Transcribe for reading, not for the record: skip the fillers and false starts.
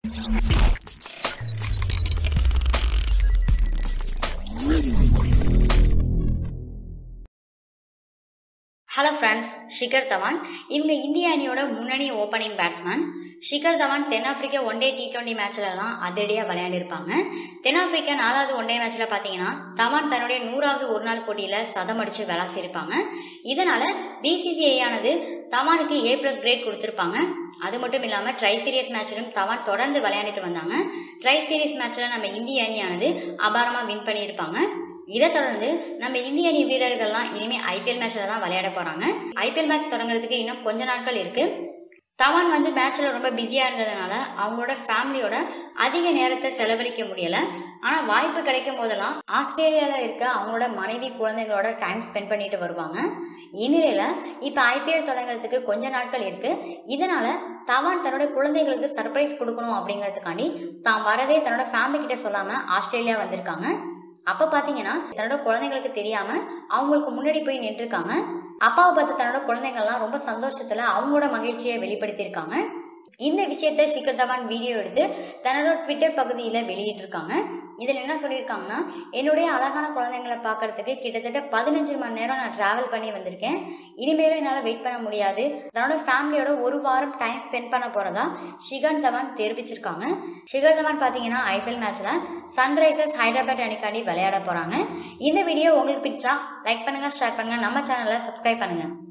Hello friends, Shikhar Dhawan இவங்க இந்திய அணியோட முன்னணி ஓப்பனிங் பேட்ஸ்மேன். ஷிகர் தவான் தென்னாப்பிரிக்கா ஒன் டே T20 மேட்ச்லலாம் அதிரடியாக விளையாண்டிருப்பாங்க. தென்னாப்பிரிக்கா 4வது ஒன் டே மேட்ச்சில் பார்த்தீங்கன்னா தவான் தன்னுடைய 100வது ஒரு நாள் போட்டியில் சதம் அடித்து விளாசிருப்பாங்க. இதனால் BCCI ஆனது தவானுக்கு A+ கிரேட் கொடுத்துருப்பாங்க. அது மட்டும் இல்லாமல் ட்ரை சீரியஸ் மேட்சிலும் தவான் தொடர்ந்து விளையாண்டுட்டு வந்தாங்க. ட்ரை சீரியஸ் மேட்ச்சில் நம்ம இந்திய அணியானது அபாரமாக வின் பண்ணியிருப்பாங்க. இதை தொடர்ந்து நம்ம இந்திய அணி வீரர்கள்லாம் இனிமேல் IPL மேட்ச்சில் தான் விளையாட போகிறாங்க. IPL மேட்ச் தொடங்குறதுக்கு இன்னும் கொஞ்ச நாட்கள் இருக்குது. தவான் மேட்ச்சில் ரொம்ப பிஸியாக இருந்ததுனால அவங்களோட ஃபேமிலியோட அதிக நேரத்தை செலவழிக்க முடியலை. ஆனால் வாய்ப்பு கிடைக்கும் போதெல்லாம் ஆஸ்திரேலியாவில் இருக்க அவங்களோட மனைவி குழந்தைங்களோட டைம் ஸ்பெண்ட் பண்ணிட்டு வருவாங்க. இந்நிலையில் இப்போ IPL தொடங்குறதுக்கு கொஞ்ச நாட்கள் இருக்குது. இதனால் தவான் தன்னோட குழந்தைகளுக்கு சர்ப்ரைஸ் கொடுக்கணும் அப்படிங்கிறதுக்காண்டி தான் வரதே தன்னோட ஃபேமிலி கிட்ட சொல்லாமல் ஆஸ்திரேலியா வந்திருக்காங்க. அப்ப பாத்தீங்கன்னா தன்னோட குழந்தைங்களுக்கு தெரியாம அவங்களுக்கு முன்னாடி போய் நின்றுருக்காங்க. அப்பாவை பார்த்து தன்னோட குழந்தைங்கள்லாம் ரொம்ப சந்தோஷத்துல அவங்களோட மகிழ்ச்சியை வெளிப்படுத்தியிருக்காங்க. இந்த விஷயத்த ஷிகர் தவான் வீடியோ எடுத்து தன்னோட ட்விட்டர் பகுதியில வெளியிட்டிருக்காங்க. இதில் என்ன சொல்லியிருக்காங்கன்னா, என்னுடைய அழகான குழந்தைங்களை பார்க்கறதுக்கு கிட்டத்தட்ட 15 மணி நேரம் நான் டிராவல் பண்ணி வந்திருக்கேன். இனிமேலும் என்னால் வெயிட் பண்ண முடியாது. தன்னோட ஃபேமிலியோட ஒரு வாரம் டைம் ஸ்பெண்ட் பண்ண போறதா ஷிகர் தவான் தெரிவிச்சிருக்காங்க. ஷிகர் தவான் பார்த்தீங்கன்னா IPL மேட்ச்ல சன்ரைசர்ஸ் ஹைதராபாத் அணிக்காண்டி விளையாட போறாங்க. இந்த வீடியோ உங்களுக்கு பிடிச்சா லைக் பண்ணுங்க, ஷேர் பண்ணுங்க, நம்ம சேனலை சப்ஸ்கிரைப் பண்ணுங்க.